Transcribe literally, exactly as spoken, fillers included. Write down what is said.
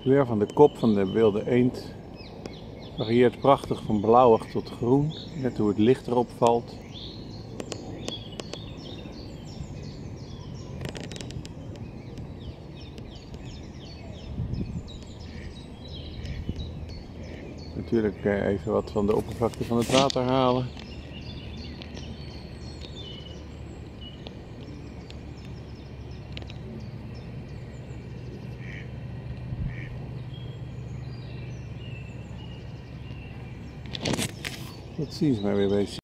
Weer van de kop van de wilde eend. Varieert prachtig van blauwig tot groen, net hoe het licht erop valt. Natuurlijk even wat van de oppervlakte van het water halen. Dat zien ze maar weer bij